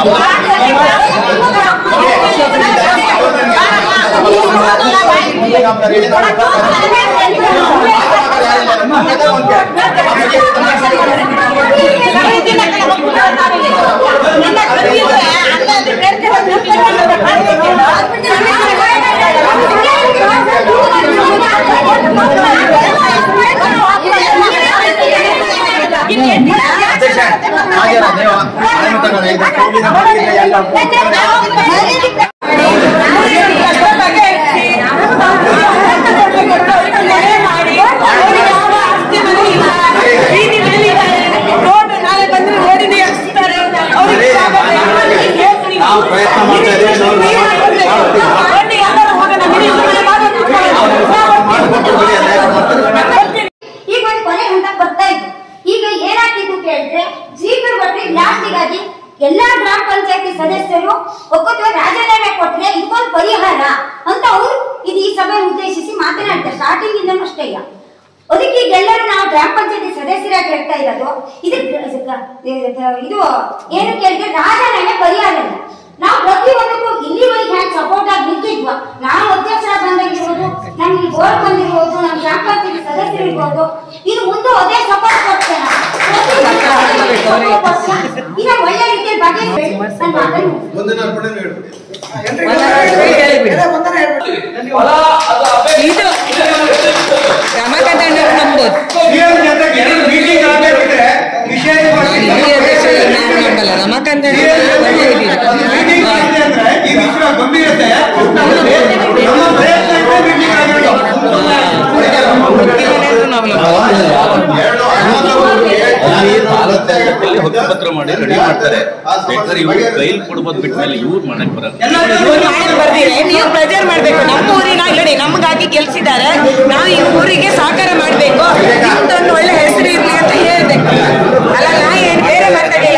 ಎಲ್ಲಾ ಗ್ರಾಮ ಪಂಚಾಯತಿ ಸದಸ್ಯರು ಒಕ್ಕೂಟ ರಾಜೀನಾಮೆ ಕೊಟ್ರೆ ಇದೊಂದು ಪರಿಹಾರ ಅಂತ ಅವರು ಈ ಸಭೆ ಉದ್ದೇಶಿಸಿ ಮಾತನಾಡ್ತಾರೆ. ಸ್ಟಾರ್ಟಿಂಗ್ ಇಂದನೂ ಅಷ್ಟೇ. ಅದಕ್ಕೆ ಎಲ್ಲರೂ ನಾವು ಗ್ರಾಮ ಪಂಚಾಯತಿ ಸದಸ್ಯರಾಗಿ ಹೇಳ್ತಾ ಇರೋದು ಇದು ಏನು ಕೇಳಿದ್ರೆ ರಾಜೀನಾಮೆ ಪರಿಹಾರ ಇಲ್ಲ. ನಾವು ಪ್ರತಿಯೊಂದಕ್ಕೂ ಇಲ್ಲಿವರೆಗೆ ಹ್ಯಾಂಗ್ ಸಪೋರ್ಟ್ ಆಗಿ ನಿಂತಿದ್ವ. ನಾವು ಅಧ್ಯಕ್ಷರ ಬಂದಾಗಿರ್ಬೋದು, ನಮ್ಗೆ ಬೋರ್ಡ್ ಬಂದಿರ್ಬೋದು, ನಮ್ಮ ಗ್ರಾಮ ಪಂಚಾಯತಿ ಸದಸ್ಯರು ಇರ್ಬೋದು, ಇದು ಮುಂದೆ ಅದೇ ಸಪೋರ್ಟ್ ಕೊಡ್ತೇನೆ. ಈಗ ಒಳ್ಳೆ ರೀತಿಯ ಬಗ್ಗೆ ರಮಾಕಾಂತ್ ಹಕ್ಕುಪತ್ರ ಮಾಡಿ ರೆಡಿ ಮಾಡ್ತಾರೆ. ಕೈಲಿ ಕೊಡ್ಬೋದು ಬಿಟ್ಟ ಮೇಲೆ ಇವ್ರು ಮಾಡಕ್ ಬರಲ್ಲ. ನೀವು ಪ್ರೆಜರ್ ಮಾಡ್ಬೇಕು. ನಮ್ಮ ಊರಿನ ನೋಡಿ ನಮಗಾಗಿ ಗೆಲ್ಸಿದ್ದಾರೆ, ನಾವು ಈ ಊರಿಗೆ ಸಹಕಾರ ಮಾಡ್ಬೇಕು, ನಿಮ್ದೊಂದು ಒಳ್ಳೆ ಹೆಸರು ಇರ್ಲಿ ಅಂತ ಹೇಳ್ಬೇಕು. ಅಲ್ಲ ನಾ ಏನ್ ಬೇರೆ ಮಾತಾಡಿಲ್ಲ.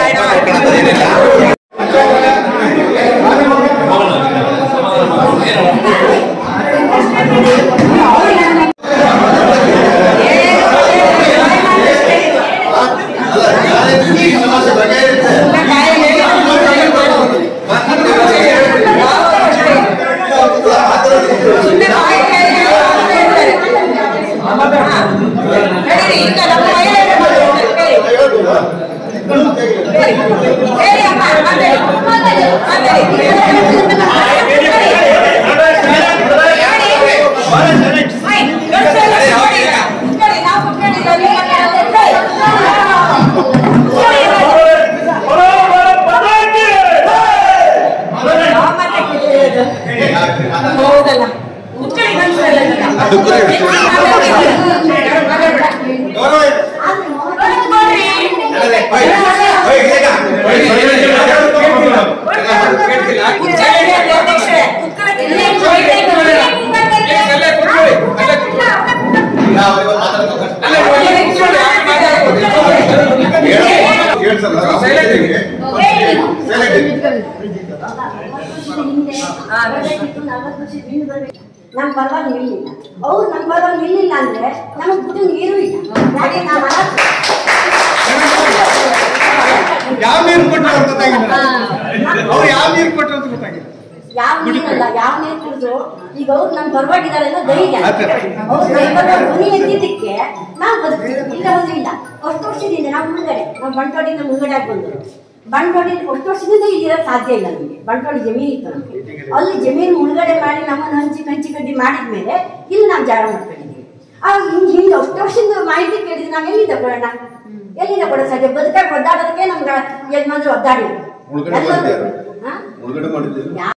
ನಮ್ಮ ಪರವಾಗಿ ನಿಲ್ಲಿಲ್ಲ, ಅವ್ರು ನಮ್ಮ ಪರವಾಗಿ ನಿಲ್ಲಿಲ್ಲ ಅಂದ್ರೆ ನಮಗೆ ಬುದ್ಧಿ ನೀರು ಇಲ್ಲ. ಯಾವ ನೀರು ಕೊಟ್ಟರು ಅಂತ ಗೊತ್ತಾಗಿಲ್ಲ, ಅವ್ರು ಯಾವ ನೀರು ಕೊಟ್ಟರು ಅಂತ ಗೊತ್ತಾಗಿಲ್ಲ. ಯಾವ ನೀರಲ್ಲ, ಯಾವ ನೀರು ಕುಡಿದ್ರು ಈಗ ಅವ್ರು ನಮ್ಮ ಪರವಾಗಿದ್ದಾರೆ ಅನ್ನೋ ಧೈರ್ಯ. ಅವ್ರು ಧ್ವನಿ ಎತ್ತಿದ್ದಕ್ಕೆ ನಾವು ಬದುಕ್ತೀವಿ, ಇಲ್ಲ ಬಂದಿಲ್ಲ. ಅಷ್ಟು ವರ್ಷದಿಂದ ನಾವು ಮುಂದ್ಗಡೆ, ನಾವು ಬಂಟೋಡಿಂದ ಮುಂದ್ಗಡೆ ಆಗಿ ಬಂದರು. ಬಂಟೋಡಿ ಅಷ್ಟು ವರ್ಷದಿಂದ ಇಲ್ಲಿರೋದು ಸಾಧ್ಯ ಇಲ್ಲ ನಮಗೆ. ಬಂಟೋಡಿ ಜಮೀನು ಇತ್ತು ನಮಗೆ, ಅಲ್ಲಿ ಜಮೀನು ಮುಳುಗಡೆ ಮಾಡಿ ನಮ್ಮನ್ನು ಹಂಚಿ ಕಡ್ಡಿ ಮಾಡಿದ್ಮೇಲೆ ಇಲ್ಲಿ ನಾವು ಜಾಗ ಮಾಡ್ಕೊಂಡಿದ್ದೀವಿ. ಆಗ ಹಿಂದೆ ಅಷ್ಟು ವರ್ಷದಿಂದ ಮಾಹಿತಿ ಕೇಳಿದ್ರೆ ನಾವು ಎಲ್ಲಿಂದ ಕೊಡೋಣ, ಎಲ್ಲಿಂದ ಕೊಡೋ ಸಾಧ್ಯ? ಬದುಕಾಗಿ ಒದ್ದಾಡೋದಕ್ಕೆ ನಮ್ಗೆ ಯಜಮಾನ್ರು ಒದ್ದಾಡಿ